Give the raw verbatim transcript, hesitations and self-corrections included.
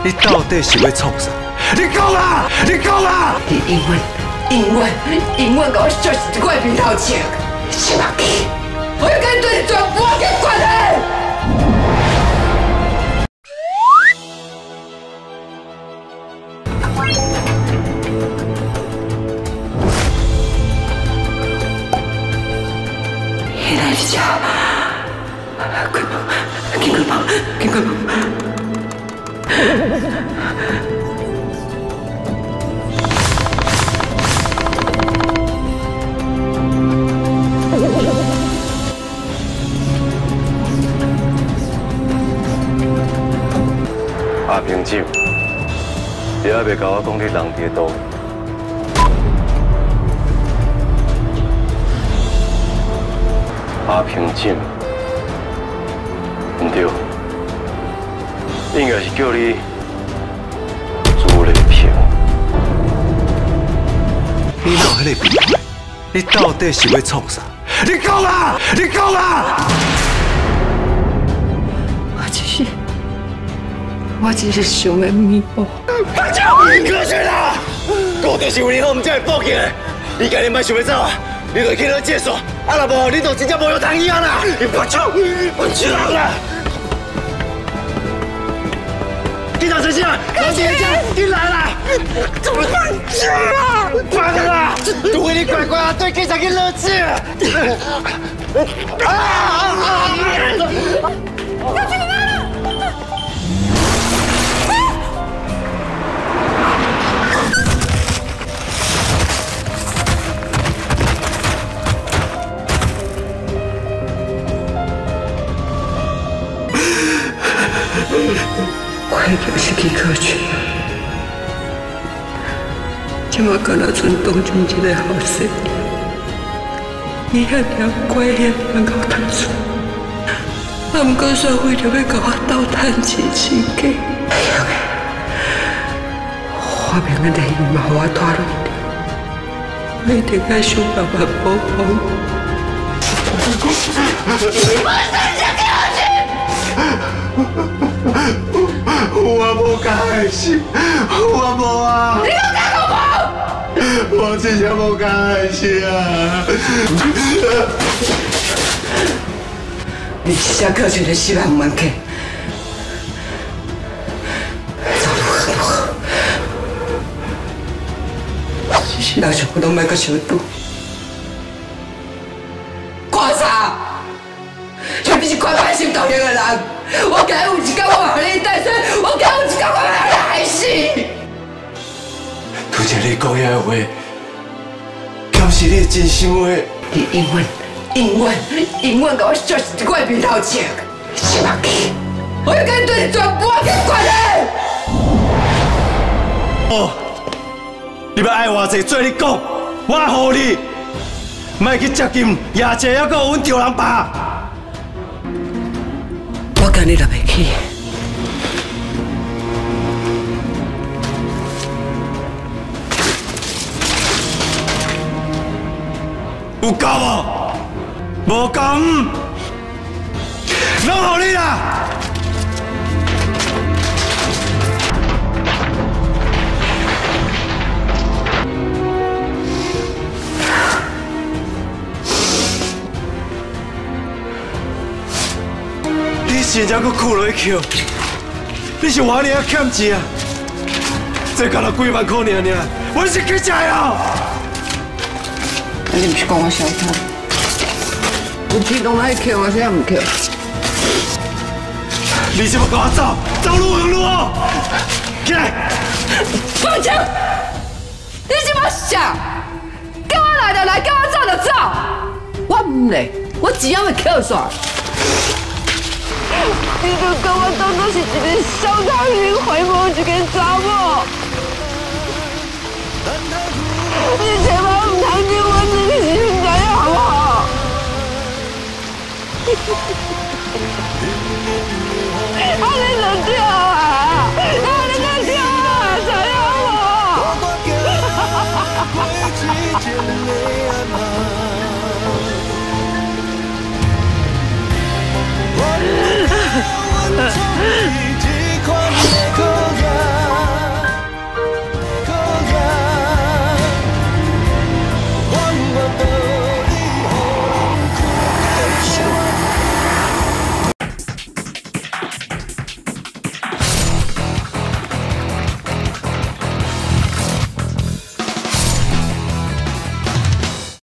你到底是要创啥？你讲啊！你讲啊！ 你永远、永远、永远甲我就是一块面头前，是忘记，我要跟你对你全部的关系。 原来是这，快跑，赶快跑，赶快跑！ 阿平酒，你还袂甲我讲你人伫倒？ 阿平井，唔对，应该是叫你朱丽萍。 你哪有迄个变态？你到底是要创啥？你讲啊！你讲啊！ 我只是，我只是想要弥补。 白鸟，过去啦！我就是为你好，唔才会报警的。你今日莫想要走啊！ 你就去到厕所，啊若无，你就真正无有通医啊啦！你白手，白手啦！警察先生，老姐姐，你来啦！怎么办？啊！办啦！都为你乖乖啊，对警察去勒刺！啊！要去哪了？ 我已经失去可取，即马敢若剩当初一个后生，伊遐尔乖，遐尔够读书，啊，毋过煞为着要甲我斗趁钱钱价，哎呀！我明个利益嘛，互我拖落去，我一定要想办法保护。我生下给我去！ 我无敢爱心，我无啊！ 你有敢我无？ 我真正无敢爱心啊！ 你真正靠全的希望门客，走路很不好，老想我拢莫搁小赌，看啥？像你是款歹心头型的人。 我今日有一天我嘛互你带水，我今日有一天我嘛互你害死。 拄则你讲遐话，敢是你真心话？ 你永远、永远、永远甲我就是一块面头前，是忘记，我要跟你对你全部的关系。 哦，你要爱偌济，做你讲，我互你，莫去接近夜姐，还阁有阮着人吧。 我今日若袂去， 有够无？无够，拢互你啦！真正搁哭落去扣，你是我尔欠钱啊？这干了几万块尔尔，我是去食哦。 你毋是讲我小偷？有钱拢爱扣，我现在唔扣。 你怎么跟我走？走路横路哦！起来！ 放枪！你怎么想？叫我来就来，叫我走就走。我唔来，我只要会扣煞。 你就跟我当作是一个小汤圆，回眸一个查某。你千万唔通叫我真心，知影好不好？